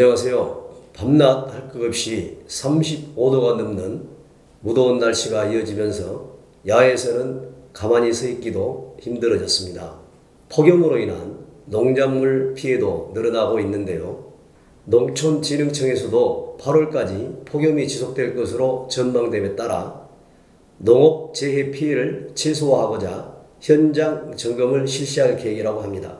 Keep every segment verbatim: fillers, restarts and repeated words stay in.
안녕하세요. 밤낮 할 것 없이 삼십오 도가 넘는 무더운 날씨가 이어지면서 야외에서는 가만히 서 있기도 힘들어졌습니다. 폭염으로 인한 농작물 피해도 늘어나고 있는데요. 농촌진흥청에서도 팔월까지 폭염이 지속될 것으로 전망됨에 따라 농업 재해 피해를 최소화하고자 현장 점검을 실시할 계획이라고 합니다.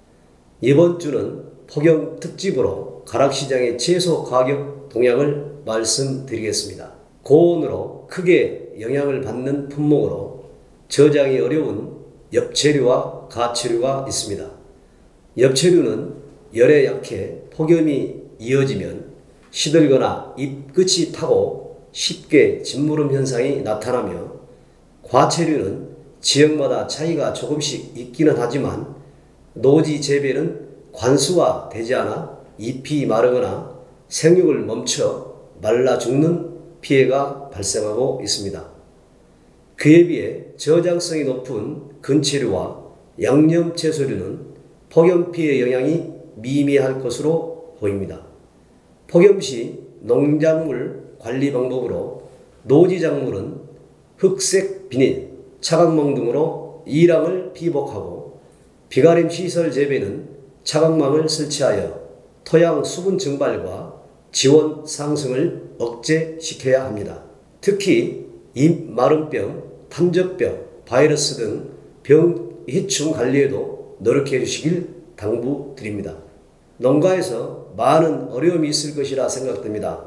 이번 주는 폭염 특집으로 가락시장의 채소 가격 동향을 말씀드리겠습니다. 고온으로 크게 영향을 받는 품목으로 저장이 어려운 엽채류와 가채류가 있습니다. 엽채류는 열에 약해 폭염이 이어지면 시들거나 잎 끝이 타고 쉽게 짓무름 현상이 나타나며, 과채류는 지역마다 차이가 조금씩 있기는 하지만 노지 재배는 관수가 되지 않아 잎이 마르거나 생육을 멈춰 말라 죽는 피해가 발생하고 있습니다. 그에 비해 저장성이 높은 근채류와 양념채소류는 폭염 피해 영향이 미미할 것으로 보입니다. 폭염 시 농작물 관리 방법으로 노지작물은 흑색 비닐, 차광망 등으로 이랑을 피복하고, 비가림 시설 재배는 차광망을 설치하여 토양 수분 증발과 지원 상승을 억제시켜야 합니다. 특히 잎 마름병, 탄저병, 바이러스 등 병 해충 관리에도 노력해 주시길 당부드립니다. 농가에서 많은 어려움이 있을 것이라 생각됩니다.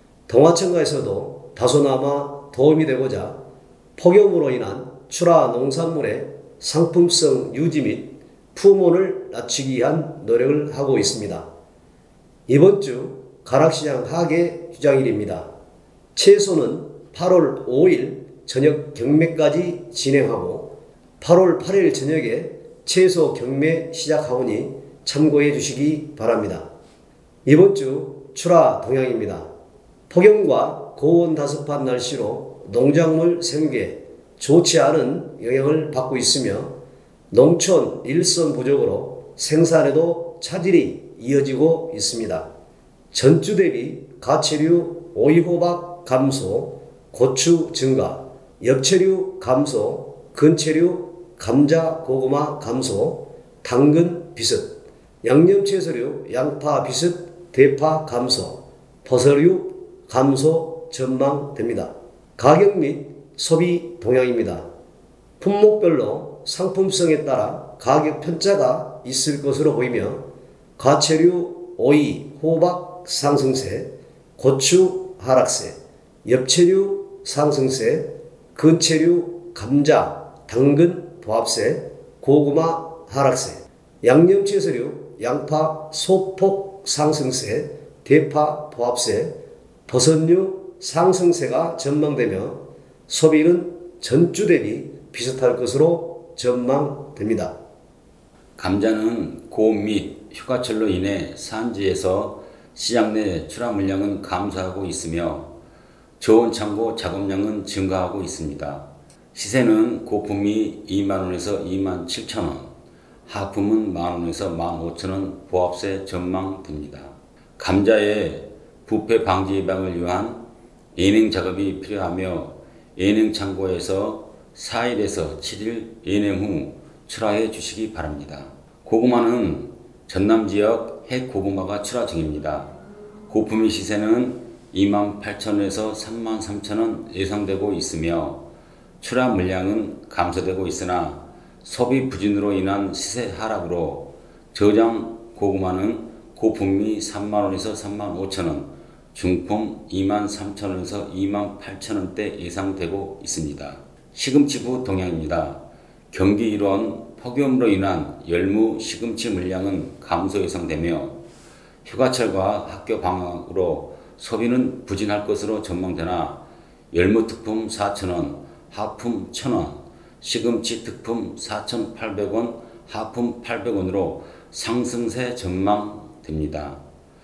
동화청가에서도 다소나마 도움이 되고자 폭염으로 인한 출하 농산물의 상품성 유지 및 품온을 낮추기 위한 노력을 하고 있습니다. 이번 주 가락시장 하계 휴장일입니다. 채소는 팔월 오일 저녁 경매까지 진행하고 팔월 팔일 저녁에 채소 경매 시작하오니 참고해 주시기 바랍니다. 이번 주 출하 동향입니다. 폭염과 고온 다습한 날씨로 농작물 생육에 좋지 않은 영향을 받고 있으며, 농촌 일손 부족으로 생산에도 차질이 이어지고 있습니다. 전주 대비 가채류, 오이호박 감소, 고추 증가, 엽채류 감소, 근채류, 감자, 고구마 감소, 당근 비슷, 양념채소류, 양파 비슷, 대파 감소, 버섯류 감소 전망됩니다. 가격 및 소비 동향입니다. 품목별로 상품성에 따라 가격 편차가 있을 것으로 보이며, 가채류, 오이, 호박 상승세, 고추 하락세, 엽채류 상승세, 근채류, 감자, 당근 보합세, 고구마 하락세, 양념채소류, 양파 소폭 상승세, 대파 보합세, 버섯류 상승세가 전망되며, 소비는 전주 대비 비슷할 것으로 전망됩니다. 감자는 고온 및 휴가철로 인해 산지에서 시장 내 출하 물량은 감소하고 있으며 저온 창고 작업량은 증가하고 있습니다. 시세는 고품이 이만 원에서 이만 칠천 원, 하품은 만 원에서 만 오천 원 보합세 전망됩니다. 감자의 부패 방지 예방을 위한 예냉 작업이 필요하며, 예냉 창고에서 사 일에서 칠 일 예냉 후 출하해 주시기 바랍니다. 고구마는 전남 지역 핵고구마가 출하 중입니다. 고품위 시세는 이만 팔천 원에서 삼만 삼천 원 예상되고 있으며, 출하 물량은 감소되고 있으나 소비 부진으로 인한 시세 하락으로 저장 고구마는 고품위 삼만 원에서 삼만 오천 원, 중품 이만 삼천 원에서 이만 팔천 원대 예상되고 있습니다. 시금치부 동향입니다. 경기 일원 폭염으로 인한 열무 시금치 물량은 감소 예상되며, 휴가철과 학교 방학으로 소비는 부진할 것으로 전망되나 열무 특품 사천 원, 하품 천 원, 시금치 특품 사천팔백 원, 하품 팔백 원으로 상승세 전망됩니다.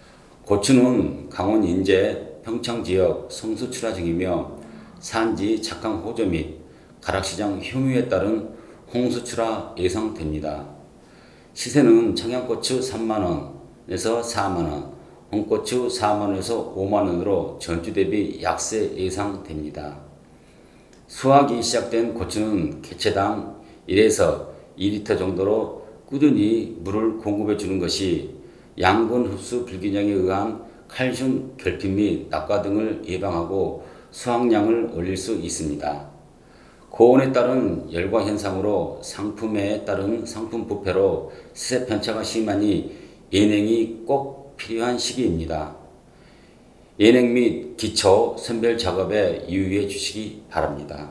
고추는 강원 인제, 평창 지역 성수 출하 중이며, 산지 착강 호조 및 가락시장 효유에 따른 홍수 출하 예상됩니다. 시세는 청양고추 삼만 원에서 사만 원, 홍고추 사만 원에서 오만 원으로 전주 대비 약세 예상됩니다. 수확이 시작된 고추는 개체당 일에서 이 리터 정도로 꾸준히 물을 공급해 주는 것이 양분 흡수 불균형에 의한 칼슘 결핍 및 낙과 등을 예방하고 수확량을 올릴 수 있습니다. 고온에 따른 열과 현상으로 상품에 따른 상품 부패로 시세 편차가 심하니 예냉이 꼭 필요한 시기입니다. 예냉 및 기초 선별 작업에 유의해 주시기 바랍니다.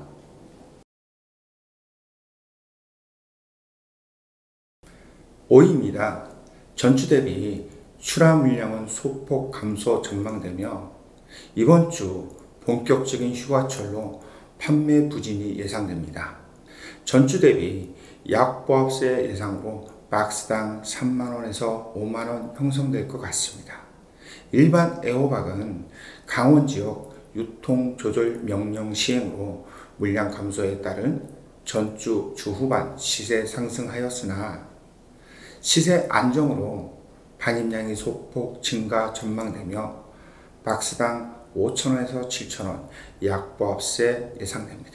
오입니다. 전주 대비 출하 물량은 소폭 감소 전망되며 이번 주 본격적인 휴가철로 판매 부진이 예상됩니다. 전주 대비 약보합세 예상으로 박스당 삼만 원에서 오만 원 형성될 것 같습니다. 일반 애호박은 강원 지역 유통 조절 명령 시행으로 물량 감소에 따른 전주 주 후반 시세 상승하였으나 시세 안정으로 반입량이 소폭 증가 전망되며 박스당 오천 원에서 칠천 원 약보합세 예상됩니다.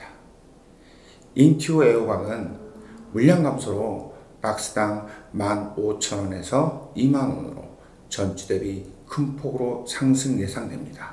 인큐 애호박은 물량 감소로 박스당 만 오천 원에서 이만 원으로 전주 대비 큰 폭으로 상승 예상됩니다.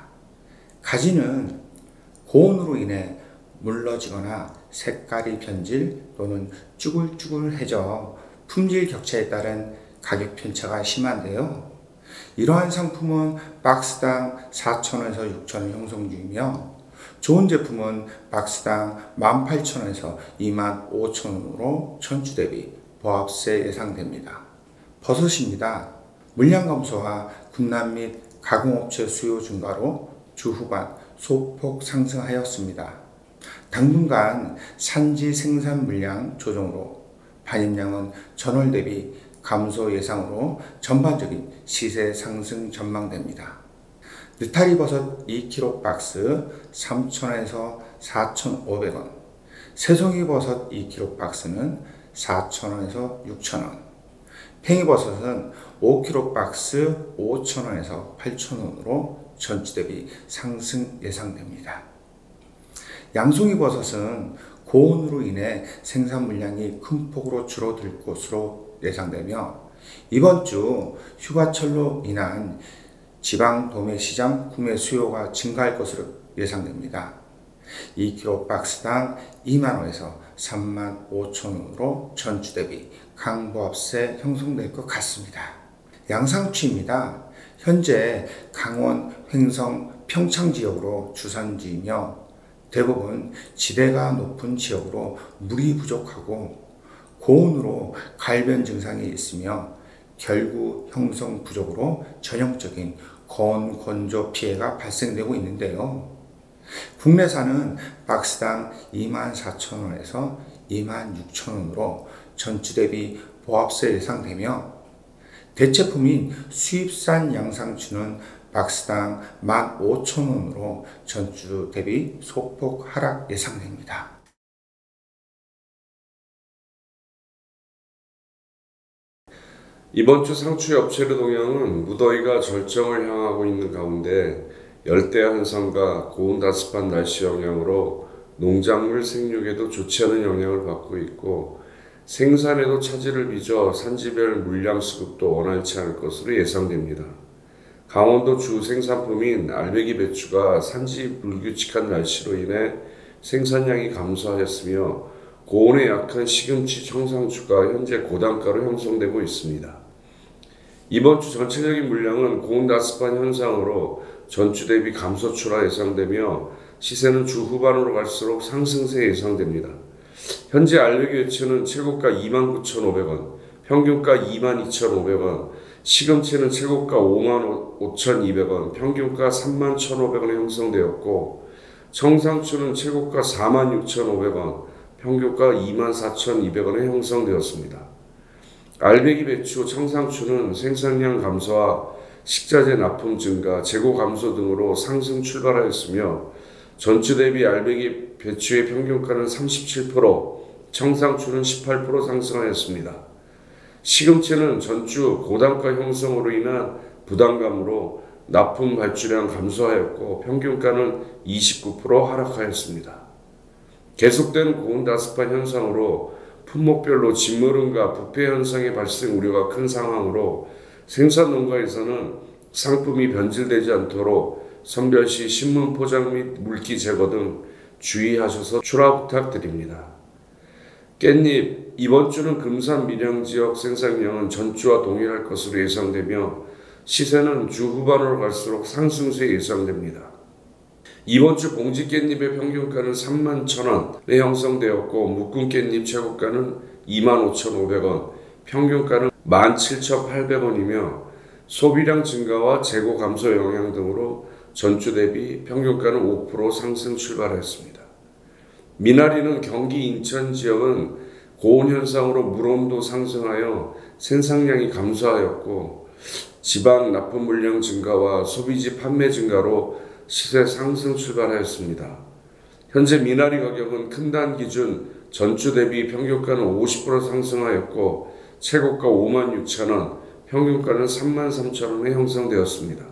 가지는 고온으로 인해 물러지거나 색깔이 변질 또는 쭈글쭈글해져 품질 격차에 따른 가격 편차가 심한데요. 이러한 상품은 박스당 사천 원에서 육천 원 형성 중이며 좋은 제품은 박스당 만 팔천 원에서 이만 오천 원으로 전주 대비 보합세 예상됩니다. 버섯입니다. 물량 감소와 군란 및 가공업체 수요 증가로 주 후반 소폭 상승하였습니다. 당분간 산지 생산 물량 조정으로 반입량은 전월 대비 감소 예상으로 전반적인 시세 상승 전망됩니다. 느타리 버섯 이 킬로그램 박스 삼천 원에서 사천오백 원, 새송이 버섯 이 킬로그램 박스는 사천 원에서 육천 원, 팽이버섯은 오 킬로그램 박스 오천 원에서 팔천 원으로 전주 대비 상승 예상됩니다. 양송이 버섯은 고온으로 인해 생산 물량이 큰 폭으로 줄어들 것으로 예상되며 이번 주 휴가철로 인한 지방 도매 시장 구매 수요가 증가할 것으로 예상됩니다. 이 킬로그램 박스당 이만 원에서 삼만 오천 원으로 전주 대비 강보합세 형성될 것 같습니다. 양상추입니다. 현재 강원, 횡성, 평창 지역으로 주산지이며 대부분 지대가 높은 지역으로 물이 부족하고 고온으로 갈변 증상이 있으며 결구 형성 부족으로 전형적인 건, 건조 피해가 발생되고 있는데요. 국내산은 박스당 이만 사천 원에서 이만 육천 원으로 전주 대비 보합세 예상되며 대체품인 수입산 양상추는 박스당 만 오천 원으로 전주 대비 소폭 하락 예상됩니다. 이번 주 상추의 업체류 동향은 무더위가 절정을 향하고 있는 가운데 열대야 현상과 고온다습한 날씨 영향으로 농작물 생육에도 좋지 않은 영향을 받고 있고 생산에도 차질을 빚어 산지별 물량 수급도 원활치 않을 것으로 예상됩니다. 강원도 주 생산품인 알배기 배추가 산지 불규칙한 날씨로 인해 생산량이 감소하였으며 고온에 약한 시금치, 청상추가 현재 고단가로 형성되고 있습니다. 이번 주 전체적인 물량은 고온다습한 현상으로 전주 대비 감소 출하 예상되며 시세는 주 후반으로 갈수록 상승세 예상됩니다. 현재 알배기 배추는 최고가 이만 구천오백 원, 평균가 이만 이천오백 원, 시금치는 최고가 오만 오천이백 원, 평균가 삼만 천오백 원에 형성되었고 청상추는 최고가 사만 육천오백 원, 평균가 이만 사천이백 원에 형성되었습니다. 알배기 배추, 청상추는 생산량 감소와 식자재 납품 증가, 재고 감소 등으로 상승 출발하였으며 전주 대비 알배기 배추의 평균가는 삼십칠 퍼센트, 청상추는 십팔 퍼센트 상승하였습니다. 시금치는 전주 고단가 형성으로 인한 부담감으로 납품 발주량 감소하였고 평균가는 이십구 퍼센트 하락하였습니다. 계속된 고온다습한 현상으로 품목별로 진물음과 부패 현상의 발생 우려가 큰 상황으로 생산 농가에서는 상품이 변질되지 않도록 선별 시 신문 포장 및 물기 제거 등 주의하셔서 출하 부탁드립니다. 깻잎, 이번 주는 금산 밀양 지역 생산량은 전주와 동일할 것으로 예상되며 시세는 주 후반으로 갈수록 상승세 예상됩니다. 이번 주 봉지 깻잎의 평균가는 삼만 천 원에 형성되었고 묶음 깻잎 최고가는 이만 오천오백 원, 평균가는 만 칠천팔백 원이며 소비량 증가와 재고 감소 영향 등으로 전주 대비 평균가는 오 퍼센트 상승 출발했습니다. 미나리는 경기 인천 지역은 고온 현상으로 물온도 상승하여 생산량이 감소하였고 지방 납품 물량 증가와 소비지 판매 증가로 시세 상승 출발하였습니다. 현재 미나리 가격은 큰단 기준 전주 대비 평균가는 오십 퍼센트 상승하였고 최고가 오만 육천 원, 평균가는 삼만 삼천 원에 형성되었습니다.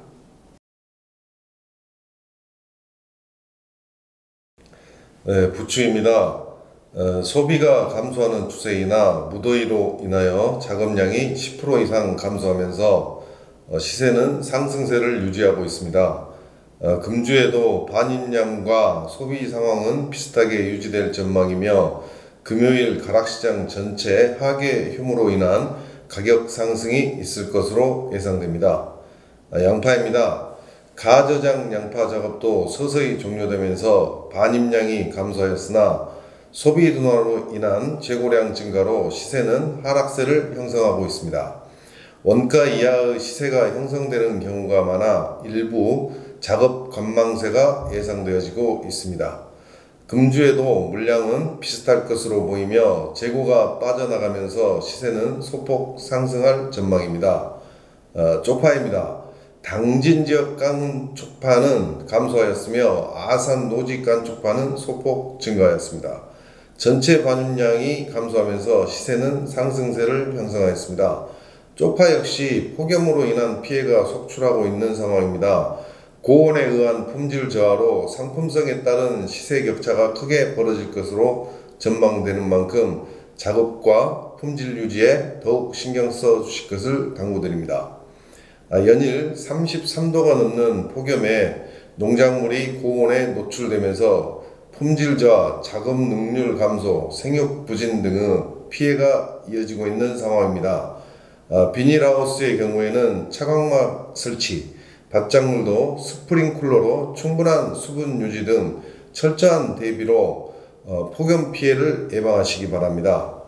네, 부추입니다. 어, 소비가 감소하는 추세이나 무더위로 인하여 작업량이 십 퍼센트 이상 감소하면서 어, 시세는 상승세를 유지하고 있습니다. 어, 금주에도 반입량과 소비 상황은 비슷하게 유지될 전망이며 금요일 가락시장 전체 하계 휴무로 인한 가격 상승이 있을 것으로 예상됩니다. 아, 양파입니다. 가저장 양파 작업도 서서히 종료되면서 반입량이 감소하였으나 소비 둔화로 인한 재고량 증가로 시세는 하락세를 형성하고 있습니다. 원가 이하의 시세가 형성되는 경우가 많아 일부 작업 관망세가 예상되어지고 있습니다. 금주에도 물량은 비슷할 것으로 보이며 재고가 빠져나가면서 시세는 소폭 상승할 전망입니다. 어, 쪽파입니다. 당진 지역 깐 쪽파는 감소하였으며 아산 노지 깐 쪽파는 소폭 증가하였습니다. 전체 반입량이 감소하면서 시세는 상승세를 형성하였습니다. 쪽파 역시 폭염으로 인한 피해가 속출하고 있는 상황입니다. 고온에 의한 품질 저하로 상품성에 따른 시세 격차가 크게 벌어질 것으로 전망되는 만큼 작업과 품질 유지에 더욱 신경 써 주실 것을 당부드립니다. 연일 삼십삼 도가 넘는 폭염에 농작물이 고온에 노출되면서 품질 저하, 작업 능률 감소, 생육 부진 등의 피해가 이어지고 있는 상황입니다. 비닐하우스의 경우에는 차광막 설치, 밭작물도 스프링쿨러로 충분한 수분 유지 등 철저한 대비로 폭염 피해를 예방하시기 바랍니다.